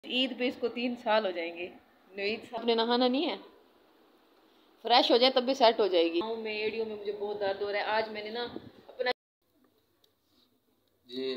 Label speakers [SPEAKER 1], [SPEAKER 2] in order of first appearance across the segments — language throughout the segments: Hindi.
[SPEAKER 1] ईद पे इसको 3 साल हो जाएंगे। ईद आपने नहाना नहीं है, फ्रेश हो जाए तब भी सेट हो जाएगी। में एडियो में मुझे बहुत दर्द हो रहा है। आज मैंने ना अपना
[SPEAKER 2] जी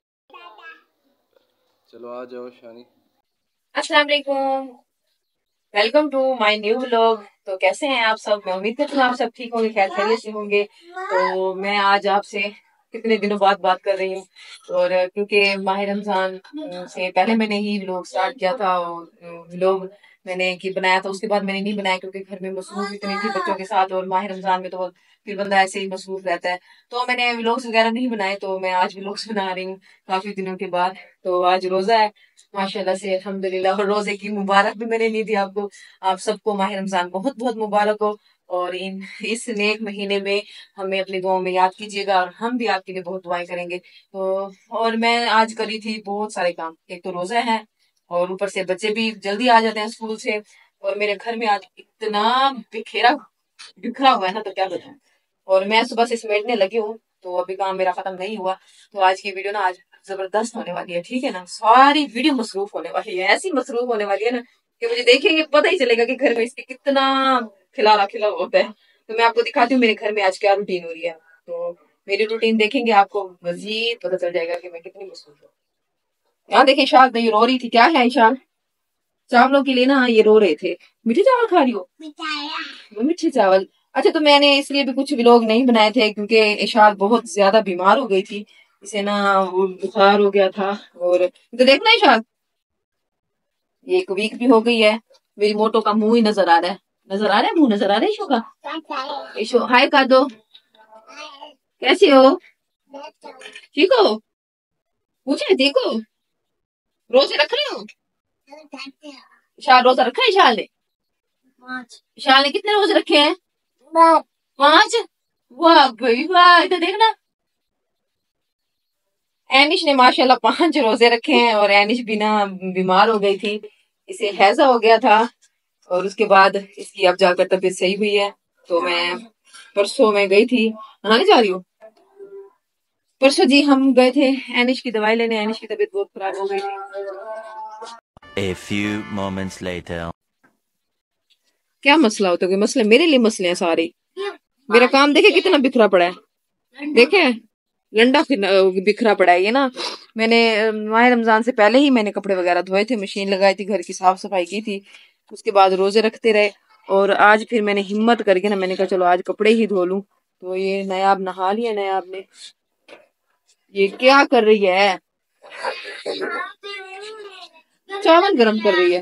[SPEAKER 2] चलो आ जाओ शानी।
[SPEAKER 1] अस्सलाम वालेकुम, welcome to my new vlog. तो कैसे हैं आप सब? मैं उम्मीद करती हूँ आप सब ठीक होंगे, खैर खैरियत से होंगे। तो मैं आज आपसे कितने दिनों बाद बात कर रही हूँ, और क्योंकि माह रमजान से पहले मैंने ही व्लॉग स्टार्ट किया था, और व्लॉग मैंने की बनाया था, उसके बाद मैंने नहीं बनाया क्योंकि घर में मसरूफ इतनी थी बच्चों के साथ, और माह रमजान में तो फिर बंदा ऐसे ही मसरूफ रहता है, तो मैंने व्लॉग्स वगैरह नहीं बनाए। तो मैं आज व्लॉग्स बना रही हूँ काफी दिनों के बाद। तो आज रोजा है माशाल्लाह से, अल्हम्दुलिल्लाह। और रोजे की मुबारक भी मैंने नहीं दी आपको। आप सबको माह रमजान बहुत बहुत मुबारक हो, और इस नेक महीने में हमें अपनी दुआओं में याद कीजिएगा, और हम भी आपके लिए बहुत दुआएं करेंगे। तो और मैं आज करी थी बहुत सारे काम, एक तो रोजा है और ऊपर से बच्चे भी जल्दी आ जाते हैं स्कूल से, और मेरे घर में आज इतना बिखेरा बिखरा हुआ है ना, तो क्या बताऊं। और मैं सुबह से समेटने लगी हूँ, तो अभी काम मेरा खत्म नहीं हुआ। तो आज की वीडियो ना आज जबरदस्त होने वाली है, ठीक है ना। सारी वीडियो मसरूफ होने वाली है, ऐसी मसरूफ होने वाली है ना कि मुझे देखेंगे पता ही चलेगा कि घर में इसके कितना खिलारा खिला होता है। तो मैं आपको दिखाती हूँ मेरे घर में आज क्या रूटीन हो रही है। तो मेरी रूटीन देखेंगे आपको मजीद पता चल जाएगा कि मैं कितनी मसरूफ हूँ। यहाँ देखें शाल तो ये रो रही थी, क्या है शाल? चावलों के लिए ना ये रो रहे थे। मीठे चावल खा रही हो? मीठे चावल। अच्छा, तो मैंने इसलिए भी कुछ व्लॉग नहीं बनाए थे क्योंकि इशाक बहुत ज्यादा बीमार हो गई थी, इसे ना वो बुखार हो गया था। और तो देखना इशाक ये एक वीक भी हो गई है। मेरी मोटो का मुंह ही नजर आ रहा है, नजर आ रहा है, मुंह नजर आ रहा है ईशो का। ईशो हाय कर दो, कैसे हो? ठीक हो? पूछे ठीक हो? रोजे रख रहे हो? शाल रोजा रखा है शाल ने? शाल ने कितने रोजे रखे हैं? 5। वाह भाई वाह, इधर देखना। एनिश ने माशाल्लाह 5 रोजे रखे हैं, और एनिश भी ना बीमार हो गई थी, इसे हैजा हो गया था, और उसके बाद इसकी अब जाकर तबीयत सही हुई है। तो मैं परसों में गई थी, नहाने जा रही हूँ। परसों जी हम गए थे एनिश की दवाई लेने, एनिश की तबीयत बहुत खराब हो गई थी।
[SPEAKER 3] A few moments later.
[SPEAKER 1] क्या मसला होता है? मसले मेरे लिए मसले हैं सारे। मेरा काम देखे कितना बिखरा पड़ा है, देखे गंडा बिखरा पड़ा है ये ना। मैंने माह रमजान से पहले ही मैंने कपड़े वगैरह धोए थे, मशीन लगाई थी, घर की साफ सफाई की थी, उसके बाद रोजे रखते रहे। और आज फिर मैंने हिम्मत करके ना मैंने कहा चलो आज कपड़े ही धो लूं। तो ये नायाब नहा लिया नायाब ने। ये क्या कर रही है? चावल गरम कर रही है।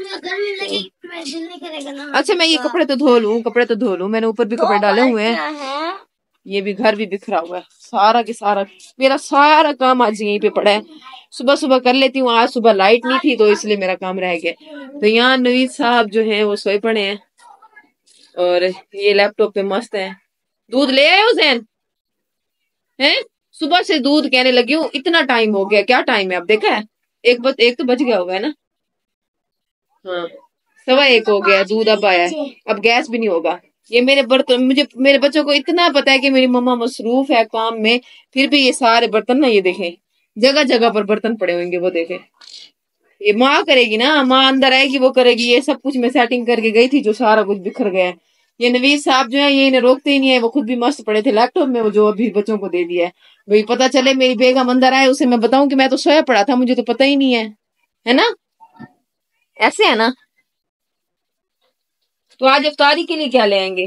[SPEAKER 1] अच्छा मैं ये कपड़े तो धो लूं, कपड़े तो धो लूं, मैंने ऊपर भी कपड़े डाले हुए हैं। ये भी घर भी बिखरा हुआ है सारा के सारा। मेरा सारा काम आज यहीं पे पड़ा है, सुबह सुबह कर लेती हूँ। आज सुबह लाइट नहीं थी तो इसलिए मेरा काम रह गया। तो यहाँ नवीद साहब जो हैं वो सोए पड़े हैं, और ये लैपटॉप पे मस्त है। दूध ले आए हो जैन? हैं? सुबह से दूध कहने लगी हूँ, इतना टाइम हो गया। क्या टाइम है अब देखा है? एक तो बज गया होगा है ना। हाँ 1:15 हो गया, दूध अब आया है। अब गैस भी नहीं होगा। ये मेरे बर्तन, मुझे मेरे बच्चों को इतना पता है कि मेरी मम्मा मसरूफ है काम में, फिर भी ये सारे बर्तन ना ये देखें जगह जगह पर बर्तन पड़े होंगे, वो देखें। ये माँ करेगी ना, माँ अंदर आएगी वो करेगी। ये सब कुछ मैं सेटिंग करके गई थी जो सारा कुछ बिखर गया है। ये नवीद साहब जो है ये इन्हें रोकते ही नहीं है, वो खुद भी मस्त पड़े थे लैपटॉप में, वो जो अभी बच्चों को दे दिया है। भाई पता चले मेरी बेगम अंदर आए, उसे मैं बताऊं कि मैं तो सोया पड़ा था, मुझे तो पता ही नहीं है ना। ऐसे है ना। तो आज इफ्तारी के लिए क्या ले आएंगे?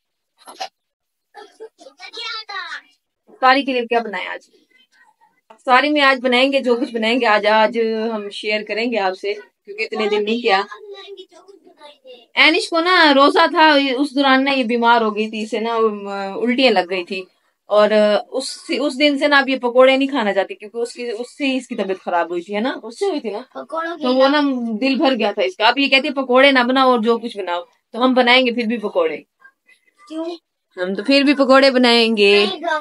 [SPEAKER 1] इफ्तारी के लिए क्या बनाए आज? इफ्तारी में आज बनाएंगे जो कुछ बनाएंगे आज आज हम शेयर करेंगे आपसे, क्योंकि इतने दिन नहीं किया। एनिश को ना रोजा था, उस दौरान ना ये बीमार हो गई थी, इसे ना उल्टियां लग गई थी, और उस दिन से ना अब ये पकोड़े नहीं खाना चाहती, क्योंकि उससे ही इसकी तबीयत खराब हुई थी, है ना, उससे हुई थी ना। तो वो ना दिल भर गया था इसका। अब ये कहती है पकोड़े ना बनाओ और जो कुछ बनाओ, तो हम बनाएंगे फिर भी पकोड़े। क्यों? हम तो फिर भी पकोड़े बनाएंगे।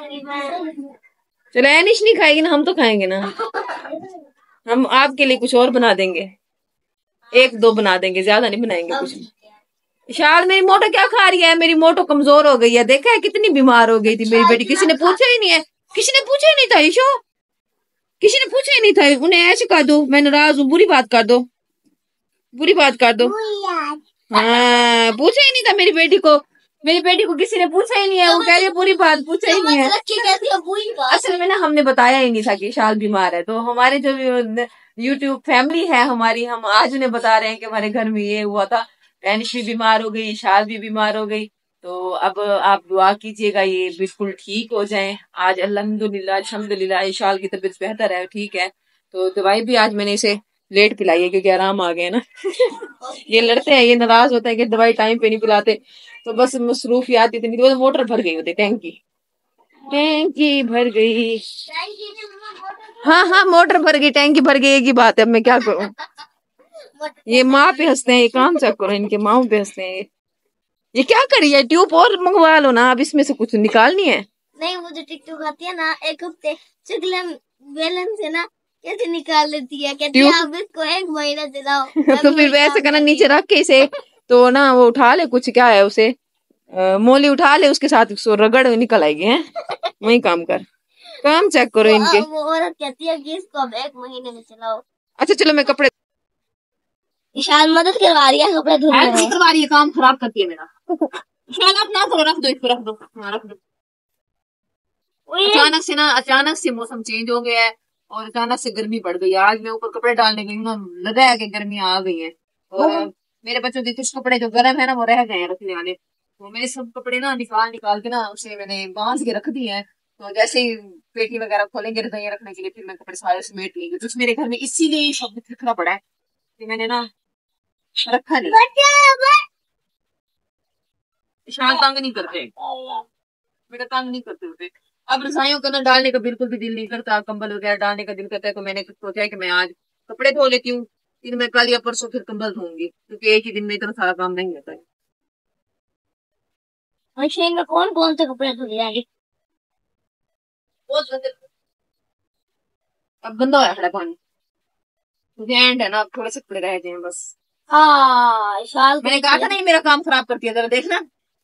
[SPEAKER 1] चलो एनिश नहीं खाएगी ना, हम तो खाएंगे ना। हम आपके लिए कुछ और बना देंगे, 1-2 बना देंगे, ज्यादा नहीं बनाएंगे कुछ। शायद मेरी मोटो क्या खा रही है? मेरी मोटो कमजोर हो गई है, देखा है कितनी बीमार हो गई थी मेरी बेटी। किसी ने पूछा ही नहीं है, किसी ने पूछा ही नहीं था ईशो, किसी ने पूछा ही नहीं था। उन्हें ऐसे कर दो, मैं नाराज हूँ, बुरी बात कर दो। पूरी बात कर दो। हाँ, पूछा ही नहीं था मेरी बेटी को। मेरी बेटी को किसी ने पूछा ही नहीं है, वो कह रही है पूरी बात पूछा ही नहीं है। असल में ना हमने बताया ही नहीं था कि इशाल बीमार है, तो हमारे जो यूट्यूब फैमिली है हमारी, हम आज उन्हें बता रहे हैं कि हमारे घर में ये हुआ था, डैनिश भी बीमार हो गई, इशाल भी बीमार हो गई। तो अब आप दुआ कीजिएगा ये बिल्कुल ठीक हो जाएं। आज अल्हम्दुलिल्लाह अल्हम्दुलिल्लाह इशाल की तबीयत बेहतर है, ठीक है। तो दवाई भी आज मैंने इसे लेट पिलाई है क्योंकि आराम आ गया ना। ये लड़ते हैं, ये नाराज होते हैं कि दवाई टाइम पे नहीं पिलाते। तो बस मसरूफियात इतनी थी, वो मोटर भर गई होती, टैंकी टैंकी भर गई। हाँ हाँ, मोटर भर गई, टैंकी भर गई, एक ही बात है। अब मैं क्या करूं। ये माँ पे हंसते हैं, ये काम चेक करो, इनके माँ पे हंसते हैं। ये क्या करी है, ट्यूब और मंगवा लो ना, अब इसमें से कुछ निकालनी है। नहीं, वो जो टिकटॉक आती है ना, एक हफ्ते चिकलम बेलन से ना कैसे निकाल लेती है, कहती है अब इसको 1 महीना चलाओ। तो फिर वैसे करना, नीचे रख के इसे तो ना वो उठा ले, कुछ क्या है उसे मोली उठा ले, उसके साथ उसको रगड़ निकल आएगी है। वही काम कर, काम चेक करो इनके। वो औरत कहती है कि इसको अब 1 महीने में चलाओ। अच्छा चलो मैं कपड़े, ईशान मदद करवा रही है कपड़े धोने में, करवा रही है, काम खराब करती है मेरा। ईशान आप ना करो, रख दो इसको, रख दो, हाँ रख दो। अचानक से मौसम चेंज हो गया है और अचानक से गर्मी बढ़ गई है। आज मैं ऊपर कपड़े डालने गई हूँ, लगा है कि गर्मी आ गई है। और मेरे बच्चों के कुछ कपड़े जो गर्म है ना वो रह गए हैं रखने वाले, तो मेरे सब कपड़े ना निकाल निकाल के ना उसे मैंने बांध के रख दिए हैं। तो जैसे ही पेटी वगैरह खोलेंगे रजाइयाँ रखने के लिए, फिर मैं कपड़े सारे समेट लेंगे। तो मेरे घर में इसीलिए शब्द बिखरा पड़ा है कि मैंने ना रखा नहीं। शान तंग नहीं करते बेटा, तंग नहीं करते होते। अब रजाइयों का ना डालने का बिल्कुल भी दिल नहीं करता, कंबल वगैरह डालने का दिल करता है। तो मैंने सोचा है कि मैं आज कपड़े धो लेती हूँ, फिर मैं कल या परसों फिर कंबल धोऊंगी, क्योंकि एक ही दिन में इतना सारा काम नहीं होता है। मशीन में कौन कौन से कपड़े धुल जाएंगे, बहुत गंदे। अब गंदा हो खड़ा पानी, एंड है ना, अब थोड़े से कपड़े रह गए हैं बस। हाँ शाल, मैंने कहा था नहीं मेरा काम खराब करती है, जरा देखना।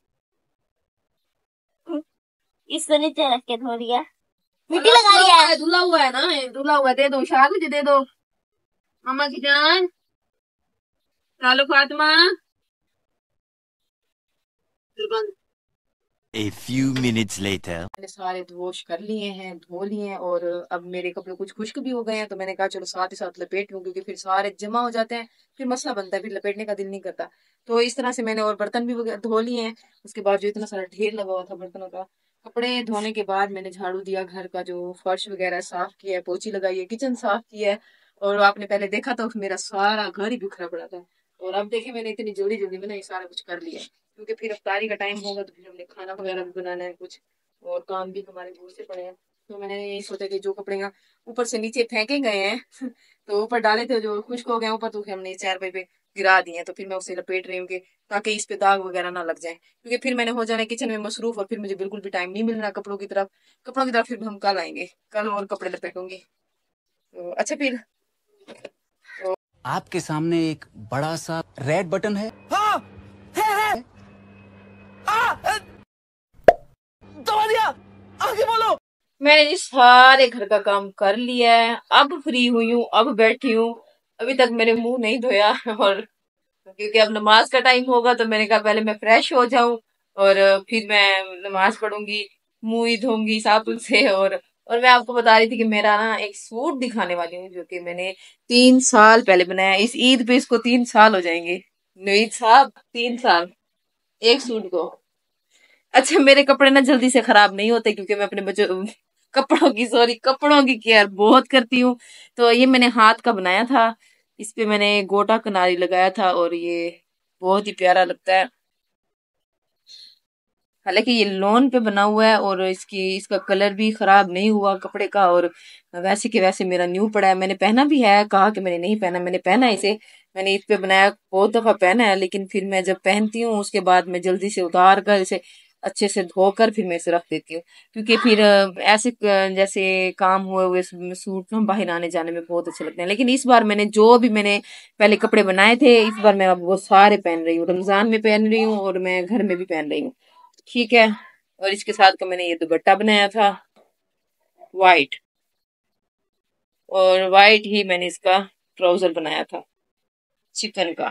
[SPEAKER 1] इसको नीचे रख के धो दिया, मिट्टी लगा दिया है, धुला हुआ है ना, धुला हुआ है, दे दो शाल, मुझे दे दो। मम्मा की जान, चालो Fatima.
[SPEAKER 3] A few minutes later.
[SPEAKER 1] मैंने सारे वॉश कर लिए हैं, धो लिए हैं, और अब मेरे कपड़े कुछ खुश्क भी हो गए हैं। तो मैंने कहा चलो साथ ही साथ लपेट लूं, क्योंकि फिर सारे जमा हो जाते हैं, फिर मसला बनता है, फिर लपेटने का दिल नहीं करता। तो इस तरह से मैंने और बर्तन भी धो लिए हैं। उसके बाद जो इतना सारा ढेर लगा हुआ था बर्तनों का, कपड़े धोने के बाद मैंने झाड़ू दिया, घर का जो फर्श वगैरह साफ किया है, पोछी लगाई है, किचन साफ किया है। और आपने पहले देखा था मेरा सारा घर ही बिखरा पड़ा था। और अब देखिए मैंने इतनी जल्दी जल्दी में ना ये सारा कुछ कर लिया है, क्योंकि फिर अफ्तारी का टाइम होगा तो फिर हमने खाना वगैरह भी बनाना है कुछ, और काम भी हमारे बहुत से पड़े हैं। तो मैंने यही सोचा कि जो कपड़े यहाँ ऊपर से नीचे फेंके गए हैं तो ऊपर डाले थे जो खुश्क हो गए ऊपर, तो हमने 4 पे गिरा दिए हैं। तो फिर मैं उसे लपेट रही हूँ कि ताकि इस पे दाग वगैरह ना लग जाए, क्योंकि फिर मैंने हो जाना किचन में मसरूफ, और फिर मुझे बिल्कुल भी टाइम नहीं मिल रहा कपड़ों की तरफ। कपड़ों की तरफ फिर हम कल आएंगे, कल और कपड़े लपेटूंगी। तो अच्छा फिर
[SPEAKER 2] आपके सामने एक बड़ा सा रेड बटन है। हाँ, है। दबा दिया, आगे बोलो।
[SPEAKER 1] मैंने जी सारे घर का काम कर लिया है, अब फ्री हुई हूँ, अब बैठी हूँ। अभी तक मैंने मुंह नहीं धोया, और क्योंकि अब नमाज का टाइम होगा तो मैंने कहा पहले मैं फ्रेश हो जाऊं, और फिर मैं नमाज पढ़ूंगी, मुंह ही धोऊंगी साबुन से। और मैं आपको बता रही थी कि मेरा ना एक सूट दिखाने वाली हूँ, जो कि मैंने 3 साल पहले बनाया। इस ईद पे इसको 3 साल हो जाएंगे, ईद साहब 3 साल एक सूट को। अच्छा मेरे कपड़े ना जल्दी से खराब नहीं होते, क्योंकि मैं अपने बच्चों कपड़ों की केयर बहुत करती हूँ। तो ये मैंने हाथ का बनाया था, इस पे मैंने गोटा किनारी लगाया था, और ये बहुत ही प्यारा लगता है। हालांकि ये लोन पे बना हुआ है, और इसका कलर भी खराब नहीं हुआ कपड़े का, और वैसे के वैसे मेरा न्यू पड़ा है। मैंने पहना भी है, कहा कि मैंने नहीं पहना, मैंने पहना है इसे। मैंने इस पे बनाया, बहुत दफा पहना है, लेकिन फिर मैं जब पहनती हूँ उसके बाद मैं जल्दी से उतार कर इसे अच्छे से धोकर फिर मैं इसे रख देती हूँ, क्योंकि फिर ऐसे जैसे काम हुए हुए सूट ना बाहर आने जाने में बहुत अच्छे लगते हैं। लेकिन इस बार मैंने पहले कपड़े बनाए थे, इस बार मैं अब वो सारे पहन रही हूँ, रमजान में पहन रही हूँ और मैं घर में भी पहन रही हूँ, ठीक है। और इसके साथ का मैंने ये दुपट्टा बनाया था वाइट, और वाइट ही मैंने इसका ट्राउजर बनाया था। चिकन का।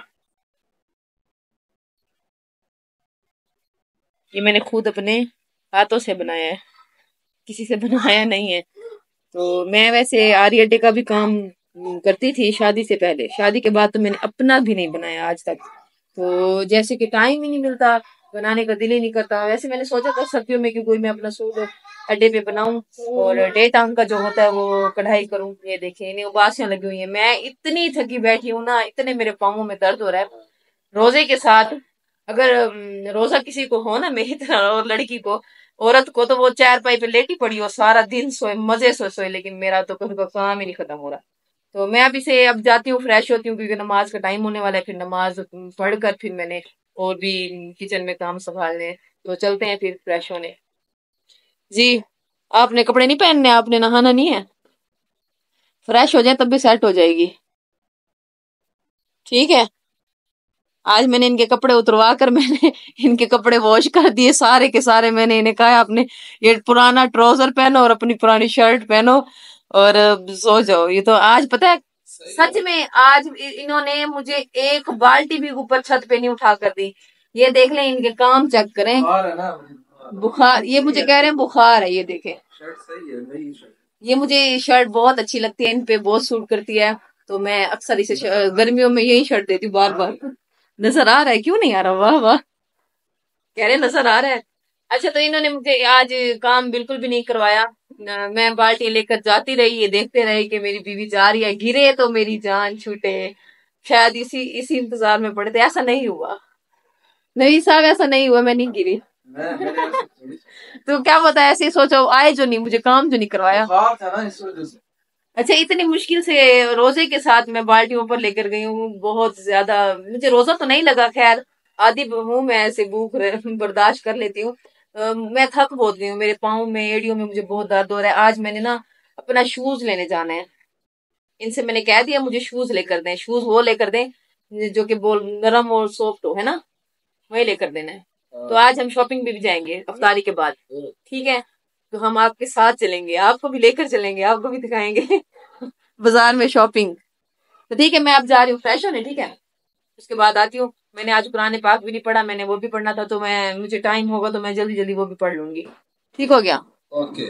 [SPEAKER 1] ये मैंने खुद अपने हाथों से बनाया है, किसी से बनाया नहीं है। तो मैं वैसे आरी अड्डे का भी काम करती थी शादी से पहले। शादी के बाद तो मैंने अपना भी नहीं बनाया आज तक। तो जैसे कि टाइम ही नहीं मिलता, बनाने का दिल ही नहीं करता। वैसे मैंने सोचा था सर्दियों में कि कोई मैं अपना सूट अड्डे पे बनाऊं और डे टांग का जो होता है वो कढ़ाई करूं। ये देखिए इन्हें उबासियां लगी हुई है, मैं इतनी थकी बैठी हूँ ना, इतने मेरे पाँवों में दर्द हो रहा है। रोजे के साथ अगर रोजा किसी को हो ना मेरी तरह, और लड़की को, औरत को, तो वो चारपाई पे लेटी पड़ी हो सारा दिन, सोए मजे से सोए। लेकिन मेरा तो कभी का काम ही नहीं खत्म हो रहा। तो मैं अभी से अब जाती हूँ, फ्रेश होती हूँ, क्योंकि नमाज का टाइम होने वाला है। फिर नमाज पढ़कर फिर मैंने और भी किचन में काम संभालने। तो चलते हैं फिर फ्रेश होने। जी, आपने कपड़े नहीं पहनने, आपने नहाना नहीं है? फ्रेश हो जाए तब भी सेट हो जाएगी। ठीक है। आज मैंने इनके कपड़े उतरवा कर मैंने इनके कपड़े वॉश कर दिए सारे के सारे। मैंने इन्हें कहा आपने ये पुराना ट्राउजर पहनो और अपनी पुरानी शर्ट पहनो और सो जाओ। ये तो आज पता है, सच में आज इन्होंने मुझे एक बाल्टी भी ऊपर छत पे नहीं उठा कर दी। ये देख लें, इनके काम चेक करें। बुखार, ये मुझे कह रहे हैं बुखार है। ये देखें, ये मुझे शर्ट बहुत अच्छी लगती है, इन पे बहुत सूट करती है। तो मैं अक्सर इसे गर्मियों में यही शर्ट देती हूँ बार बार। नजर आ रहा है? क्यों नहीं आ रहा? वाह वाह, कह रहे नजर आ रहा है। अच्छा, तो इन्होंने मुझे आज काम बिल्कुल भी नहीं करवाया। मैं बाल्टी लेकर जाती रही, ये देखते रहे कि मेरी बीवी जा रही है। गिरे तो मेरी जान छूटे, शायद इसी इसी इंतजार में पड़े थे। ऐसा नहीं हुआ, नहीं साहब, ऐसा नहीं हुआ, मैं नहीं गिरी। तो क्या पता, ऐसे ही सोचो आए जो नहीं, मुझे काम जो नहीं करवाया। अच्छा, इतनी मुश्किल से रोजे के साथ मैं बाल्टी ऊपर लेकर गई हूँ। बहुत ज्यादा मुझे रोजा तो नहीं लगा, खैर आदि हूँ मैं, ऐसे भूख बर्दाश्त कर लेती हूँ। मैं थक बहुत गई हूँ, मेरे पाँव में, एड़ियों में मुझे बहुत दर्द हो रहा है। आज मैंने ना अपना शूज लेने जाना है। इनसे मैंने कह दिया मुझे शूज लेकर दें, शूज वो लेकर दें जो कि बोल नरम और सॉफ्ट हो, है ना, वही लेकर देना है। तो आज हम शॉपिंग भी जाएंगे अफ्तारी के बाद। ठीक है, तो हम आपके साथ चलेंगे, आपको भी लेकर चलेंगे, आपको भी दिखाएंगे बाजार में शॉपिंग। तो ठीक है, मैं अब जा रही हूँ फ्रेश होने। ठीक है, उसके बाद आती हूँ। मैंने आज कुरान पाक भी नहीं पढ़ा, मैंने वो भी पढ़ना था। तो मैं, मुझे टाइम होगा तो मैं जल्दी जल्दी वो भी पढ़ लूंगी। ठीक हो गया? ओके।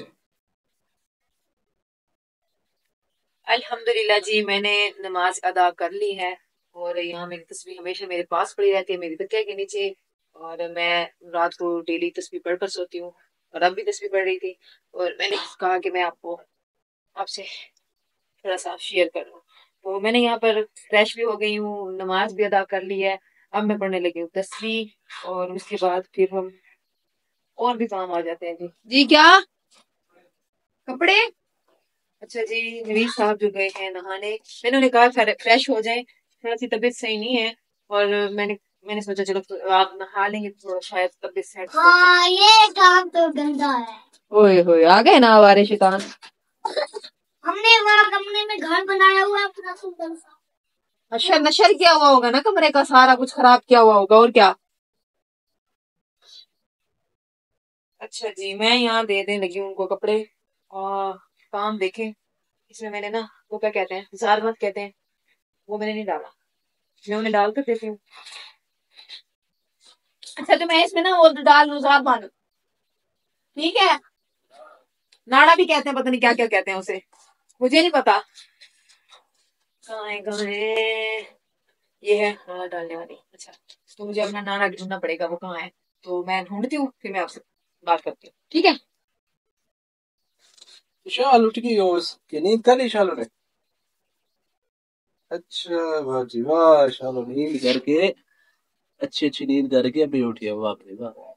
[SPEAKER 1] अल्हम्दुलिल्लाह जी, मैंने नमाज अदा कर ली है। और यहाँ मेरी तस्वीर हमेशा मेरे पास पड़ी रहती है, मेरी तकिया के नीचे। और मैं रात को डेली तस्वीर पढ़कर सोती हूँ, और अब भी तस्वीर पढ़ रही थी। और मैंने कहा कि मैं आपको, आपसे थोड़ा सा शेयर कर लूँ। तो मैंने यहाँ पर फ्रेश भी हो गई हूँ, नमाज भी अदा कर ली है। अब मैं पढ़ने लगी हूँ तस्वीर, और उसके बाद फिर हम और भी काम आ जाते हैं। जी जी, क्या कपड़े? अच्छा जी, नवीन साहब जो गए हैं नहाने, मैंने उन्हें कहा फ्रेश हो जाएं, थोड़ा सी तबीयत सही नहीं है। और मैंने मैंने सोचा चलो तो आप नहा लेंगे तो शायद तबीयत सेट हो जाए। हाँ, ये काम तो गंदा है। ओए होए, आ गए ना हमारे शैतान। हमने वहाँ कमरे में घर बनाया हुआ है पूरा सुंदर सा। अच्छा, नशर किया हुआ होगा ना, कमरे का सारा कुछ खराब किया हुआ होगा, और क्या। अच्छा जी, मैं यहाँ दे देने लगी हूँ उनको कपड़े। और काम देखें, इसमें मैंने ना, वो क्या कहते हैं, जार मत कहते हैं, वो मैंने नहीं डाला, मैं उन्हें डाल कर देती हूँ। अच्छा, तो मैं इसमें ना वो डाल लूँ, जार मानो, ठीक है। नाड़ा भी कहते हैं, पता नहीं क्या क्या कहते हैं उसे, मुझे नहीं पता। कहाँ है, कहाँ है? ये है नाड़ा डालने वाली। अच्छा, तो मुझे अपना नाड़ा ढूंढना पड़ेगा, वो कहाँ है। तो मैं ढूंढती हूँ, फिर मैं आपसे बात करती हूँ, ठीक है।
[SPEAKER 4] शाल उठ गई हो, उसकी नींद कर ली शालू ने? अच्छा भाजी, वाह शालू, नींद करके अच्छी अच्छी नींद करके अभी उठी है, वाह भाई वाह।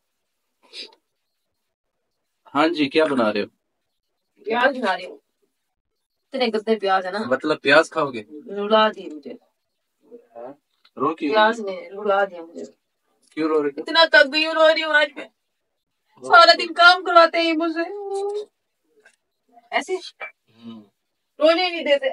[SPEAKER 4] हाँ जी, क्या बना रहे हो?
[SPEAKER 1] प्याज बना रही हूँ, इतने गंदे प्याज है ना।
[SPEAKER 4] मतलब प्याज खाओगे?
[SPEAKER 1] रुला दिए मुझे,
[SPEAKER 4] हाँ? रो क्यों?
[SPEAKER 1] प्याज ने रुला दिया मुझे।
[SPEAKER 4] क्यों रो रहे हो?
[SPEAKER 1] इतना तक भी रो रही हूँ आज मैं, सारा दिन काम करवाते हैं मुझसे, ऐसे रोने नहीं देते।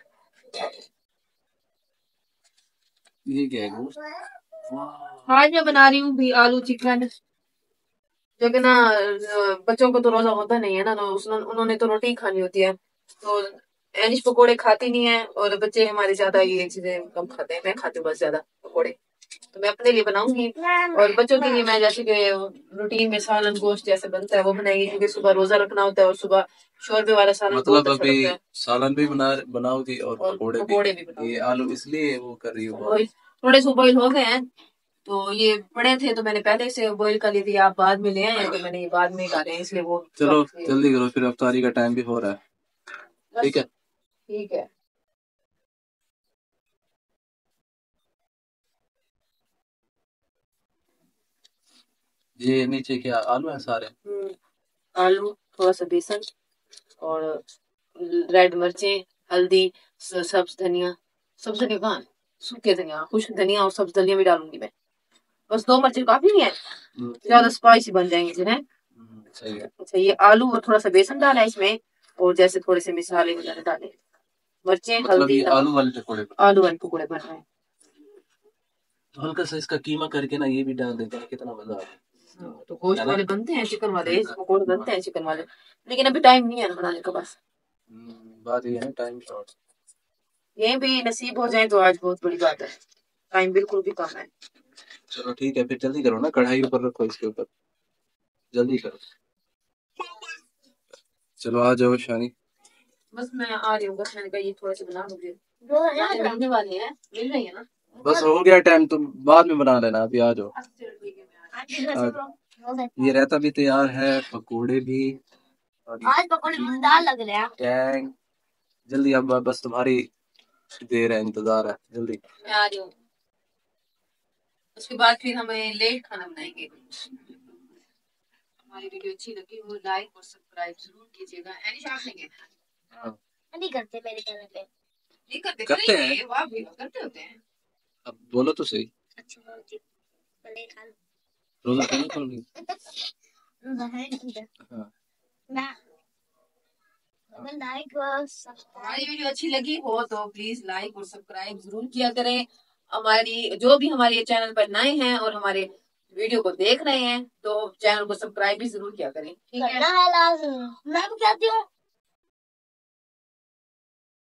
[SPEAKER 4] ये क्या है गोश्त?
[SPEAKER 1] आज मैं बना रही हूँ भी आलू चिकन, क्योंकि ना बच्चों को तो रोजा होता नहीं है ना, तो उन्होंने तो रोटी ही खानी होती है। तो एनिश पकोड़े खाती नहीं है और बच्चे हमारे ज्यादा ये चीजें कम खाते हैं। मैं खाती हूँ बस ज्यादा पकोड़े, तो मैं अपने लिए बनाऊंगी। और बच्चों के लिए मैं जैसे कि रूटीन में सालन गोश्त जैसे बनता है वो बनाएगी, क्योंकि सुबह रोजा रखना होता है और सुबह शोरबे वाला सालन
[SPEAKER 4] मतलब
[SPEAKER 1] बहुत अच्छा
[SPEAKER 4] अभी
[SPEAKER 1] लगता है।
[SPEAKER 4] सालन भी बनाओगी और
[SPEAKER 1] और
[SPEAKER 4] पकोड़े
[SPEAKER 1] पकोड़े भी
[SPEAKER 4] भी।
[SPEAKER 1] बनाऊंगी।
[SPEAKER 4] ये आलू इसलिए वो कर रही हो।
[SPEAKER 1] थोड़े से बॉईल हो गए हैं, तो ये पड़े थे तो मैंने पहले से बॉईल कर लिए थे। आप बाद में ले आए हैं तो मैंने ये बाद में डाले हैं, इसलिए वो
[SPEAKER 4] चलो जल्दी करो, फिर अफ्तारी का टाइम भी हो रहा है। ठीक है,
[SPEAKER 1] ठीक है।
[SPEAKER 4] ये नीचे क्या आलू है सारे?
[SPEAKER 1] आलू, थोड़ा सा बेसन और रेड मिर्चें, हल्दी, सब्ज धनिया। सब्ज धनिया कहाँ है? सूखे धनिया, खुश्क धनिया और सब्ज धनिया भी डालूंगी मैं। बस 2 मिर्चें काफी नहीं है, ज्यादा स्पाइसी बन जाएंगे जिन्हें।
[SPEAKER 4] सही है।
[SPEAKER 1] अच्छा, ये आलू और थोड़ा सा बेसन डाला है इसमें, और जैसे थोड़े से मसाले वगैरह डाले, मिर्चें,
[SPEAKER 4] मतलब
[SPEAKER 1] हल्दी,
[SPEAKER 4] ये आलू वाले पकोड़े,
[SPEAKER 1] आलू वाले पकौड़े बन रहे हैं।
[SPEAKER 4] तो हल्का सा इसका कीमा करके ना ये भी डाल देते हैं, कितना मजा आता है।
[SPEAKER 1] तो गोश्त वाले बनते हैं, चिकन वाले पकौड़े बनते हैं चिकन वाले, लेकिन अभी टाइम नहीं है ना बनाने का बस।
[SPEAKER 4] बात ये है टाइम शॉर्ट।
[SPEAKER 1] ये भी नसीब हो जाए तो आज बहुत बड़ी बात है, टाइम बिल्कुल भी कम है।
[SPEAKER 4] चलो ठीक है, फिर जल्दी करो ना, कढ़ाई ऊपर रखो, इसके ऊपर जल्दी करो। चलो आ जाओ शानी।
[SPEAKER 1] बस मैं आ रही हूँ, बस मैंने कहा ये थोड़ा सा बना दूंगी, मिलने वाले हैं, मिल रही है ना।
[SPEAKER 4] बस हो गया टाइम, तुम बाद में बना लेना, अभी आ जाओ।
[SPEAKER 1] चलो ठीक है, मैं आ रही हूँ।
[SPEAKER 4] ये रायता भी तैयार है, पकोड़े भी।
[SPEAKER 5] आज पकौड़े मजेदार लग रहे हैं।
[SPEAKER 4] टैंग, जल्दी, अब बस तुम्हारी देर है, इंतजार है, जल्दी।
[SPEAKER 1] मैं आ रही हूँ। उसके बाद फिर हमें लेट खाना बनाएंगे। हमारी वीडियो अच्छी लगी हो लाइक और सब्सक्राइब जरूर कीजिएगा। एनिश आप नहीं
[SPEAKER 5] नहीं करते मेरे चैनल पे।
[SPEAKER 1] नहीं करते?
[SPEAKER 4] करते हैं।
[SPEAKER 1] वाह भी करते होते हैं।
[SPEAKER 4] अब बोलो तो सही।
[SPEAKER 5] अच्छा जी, पहले खा लो।
[SPEAKER 4] रोजा क्यों नहीं खोलोगी? हाँ।
[SPEAKER 5] मैं अगर लाइक और सब्सक्राइब
[SPEAKER 1] हमारी वीडियो अच्छी लगी हो तो प्लीज लाइक और सब्सक्राइब जरूर किया करें। हमारी जो भी हमारे चैनल पर नए हैं और हमारे वीडियो को देख रहे हैं तो चैनल को सब्सक्राइब भी जरूर किया करें, ठीक है।
[SPEAKER 5] करना है लाजम। मैं भी कहती हूँ